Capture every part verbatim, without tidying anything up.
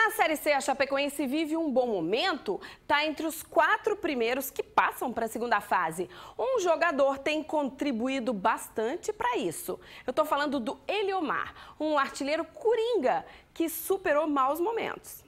Na Série C, a Chapecoense vive um bom momento, está entre os quatro primeiros que passam para a segunda fase. Um jogador tem contribuído bastante para isso. Eu estou falando do Eliomar, um artilheiro coringa que superou maus momentos.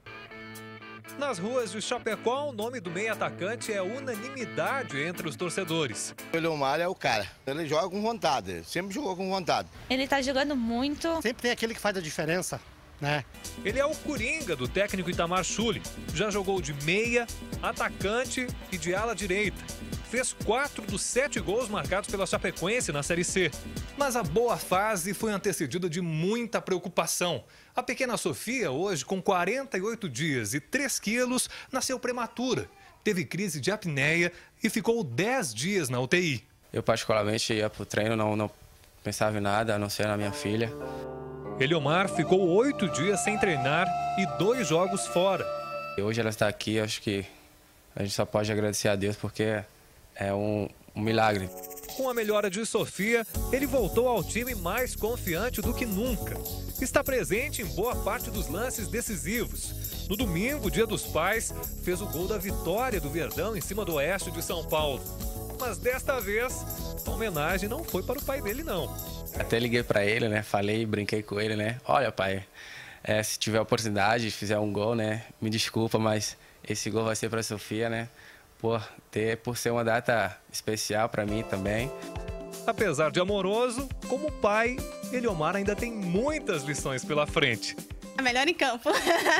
Nas ruas de Chapecó, o nome do meio atacante é unanimidade entre os torcedores. O Eliomar é o cara, ele joga com vontade, sempre jogou com vontade. Ele está jogando muito. Sempre tem aquele que faz a diferença, né? Ele é o coringa do técnico Itamar Schulli. Já jogou de meia, atacante e de ala direita. Fez quatro dos sete gols marcados pela Chapecoense na Série C. Mas a boa fase foi antecedida de muita preocupação. A pequena Sofia, hoje com quarenta e oito dias e três quilos, nasceu prematura. Teve crise de apneia e ficou dez dias na U T I. Eu particularmente ia para o treino, não, não pensava em nada, a não ser na minha filha. Eliomar ficou oito dias sem treinar e dois jogos fora. E hoje ela está aqui, acho que a gente só pode agradecer a Deus porque é um, um milagre. Com a melhora de Sofia, ele voltou ao time mais confiante do que nunca. Está presente em boa parte dos lances decisivos. No domingo, dia dos pais, fez o gol da vitória do Verdão em cima do Oeste de São Paulo. Mas desta vez, a homenagem não foi para o pai dele, não. Até liguei para ele, né? Falei, brinquei com ele, né? Olha, pai, é, se tiver oportunidade, fizer um gol, né? Me desculpa, mas esse gol vai ser para a Sofia, né? Por, ter, por ser uma data especial para mim também. Apesar de amoroso, como pai, Eliomar ainda tem muitas lições pela frente. É melhor em campo.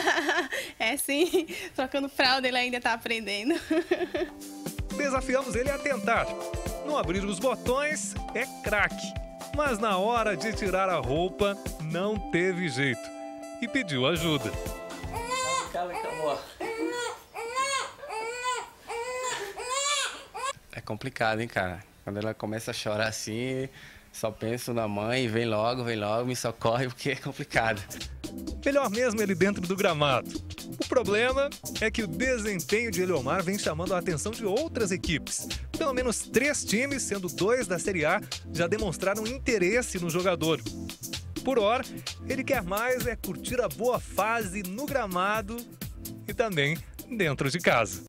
É sim, trocando fralda ele ainda está aprendendo. Desafiamos ele a tentar. No abrir os botões, é craque. Mas na hora de tirar a roupa, não teve jeito. E pediu ajuda. Calma, calma. É complicado, hein, cara? Quando ela começa a chorar assim, só penso na mãe, vem logo, vem logo, me socorre, porque é complicado. Melhor mesmo ele dentro do gramado. O problema é que o desempenho de Eliomar vem chamando a atenção de outras equipes. Pelo menos três times, sendo dois da Série A, já demonstraram interesse no jogador. Por hora, ele quer mais é curtir a boa fase no gramado e também dentro de casa.